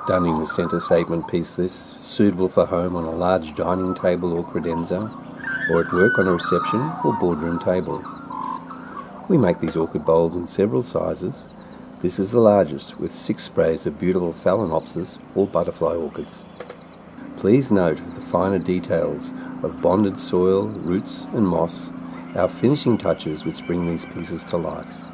Stunning centre statement piece this, suitable for home on a large dining table or credenza, or at work on a reception or boardroom table. We make these orchid bowls in several sizes. This is the largest, with 6 sprays of beautiful phalaenopsis or butterfly orchids. Please note the finer details of bonded soil, roots and moss, our finishing touches which bring these pieces to life.